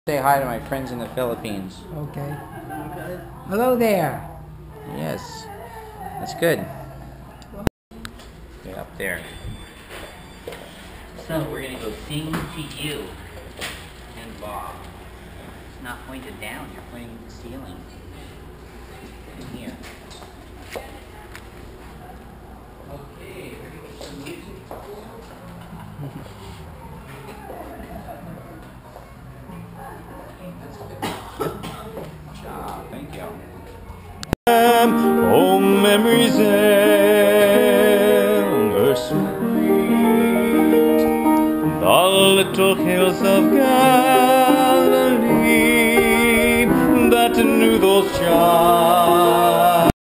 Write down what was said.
Say hi to my friends in the Philippines. Okay. Hello there. Yes, that's good. Get up there. So we're gonna go sing to you and Bob. It's not pointed down, you're pointing at the ceiling. In here. Okay, ready for some music? Thank you. Oh, memories ever sweet, the little hills of Galilee that knew those child.